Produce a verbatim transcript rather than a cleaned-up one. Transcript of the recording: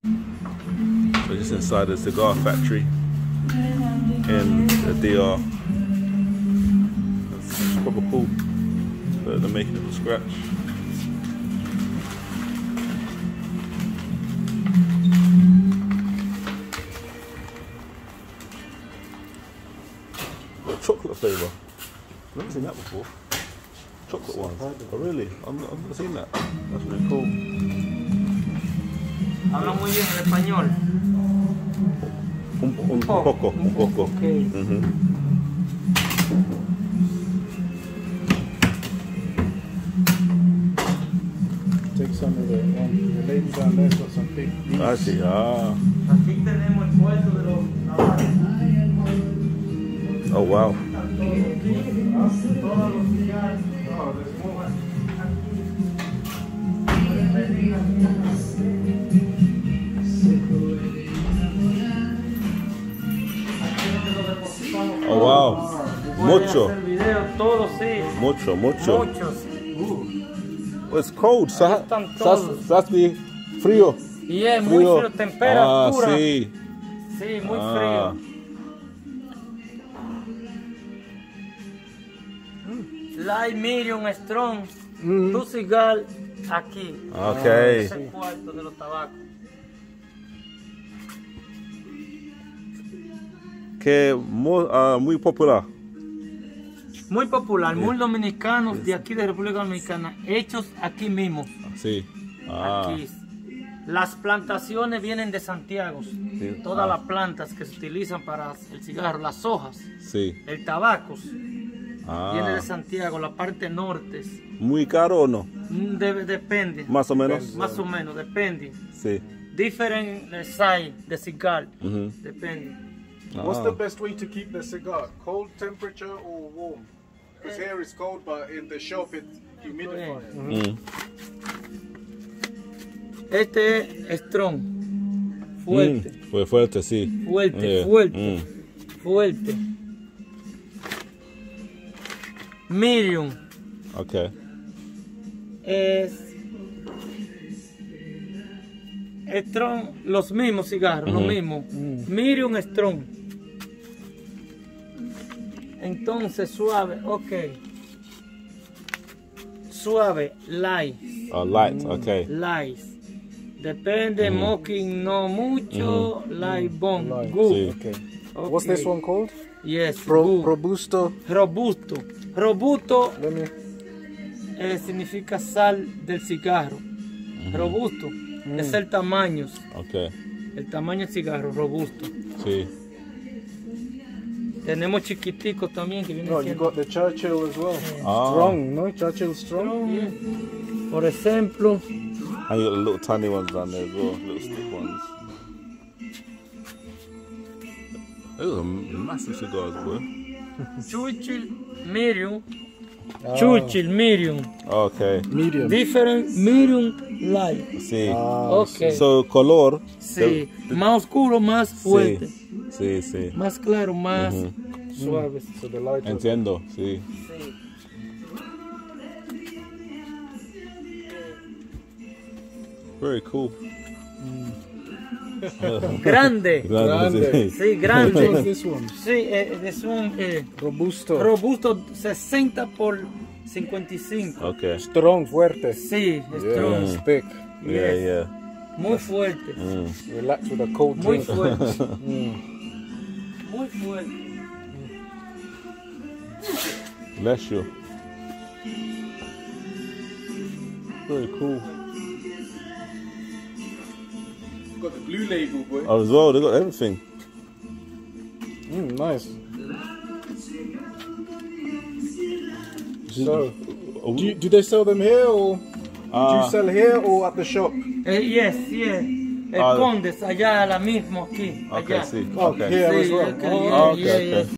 So just inside the cigar factory in the D R. It's proper cool. So they're making it from scratch. Chocolate flavour. I've never seen that before. Chocolate ones. Oh really? I've not, I've not seen that. That's really cool. Habla muy bien el español. Un, un, un poco, un poco. Okay. Mm-hmm. Take some of the, um, the ladies down there got some big beans. Ah, sí, ah. Aquí tenemos el puerto de los caballos. Oh wow. Todos los cigarros. Oh wow. Mucho. Todo, sí. Mucho, mucho. Mucho, sí. Well, it's cold, so, ha Están so has, todos. so has to be frío. Y es muy frío, temperatura. Ah, sí. Sí, muy Ah. frío. Light, medium, strong. Mm. Tu cigar aquí. Okay. Es el cuarto de los tabacos. Que muy, uh, muy popular. Muy popular, muy dominicanos de aquí de República Dominicana, hechos aquí mismo. Sí. Ah. Aquí. Las plantaciones vienen de Santiago. Sí. Todas Ah. las plantas que se utilizan para el cigarro, las hojas, Sí. el tabaco, Ah. viene de Santiago, la parte norte. Muy caro o no? Mm, de- depende. Más o menos. Más o menos, depende. Sí. Different size de cigar, Mhm. depende. What's Ah. the best way to keep the cigar? Cold temperature or warm? Because here it's cold, but in the shop it's humidified. Mm. Este es strong, fuerte, Mm. Fue fuerte, sí. fuerte, Yeah. fuerte, Mm. fuerte. Medium Okay. es strong, los mismos cigarros, Ujú. los mismos. Medium strong. Entonces suave, ok. Suave, light, Oh, light, okay. light. Depende, smoking no mucho, light bomb, Light. good. Sí. Okay. Okay. What's this one called? Yes, Pro, good. Robusto. Robusto. Robusto Let me. eh, significa sal del cigarro. Robusto es el tamaño, Okay. el tamaño del cigarro, robusto. Sí. Tenemos chiquiticos también que vienen No, you siendo got the Churchill as well. Ah. Strong, no? Churchill strong. Yeah. Por ejemplo, And you got the little tiny ones down there as well, little stick ones. Those are massive cigars, boy. Churchill medium, Ah. Churchill medium, Okay. Medium. different medium light. Sí. Ah, Ok. So, color. Sí, más oscuro, más fuerte, Sí, sí, sí. más claro, más suave. So the light. Entiendo, sí. Sí. Very cool. Grande, Grande. sí, Which grande. one's this one? Sí, eh, es un eh, Robusto. robusto sesenta por cincuenta y cinco. Okay. Strong, fuerte. Sí, Yeah, strong. thick. Yeah, Yes. yeah. Muy fuerte, Mm. Relax with a cold muy drink. fuerte, Mm. muy fuerte. Bless you. Very cool. Got the blue label, boy. Oh, as well, they got everything. Mm, nice. So, do, you, do they sell them here or do Ah. you sell here or at the shop? Eh, yes, yes. El Ah. Condes, allá, la mismo aquí, Okay, allá. see. Oh, Okay. here as Sí, well. okay, Oh, yeah, okay, yeah, okay. yeah.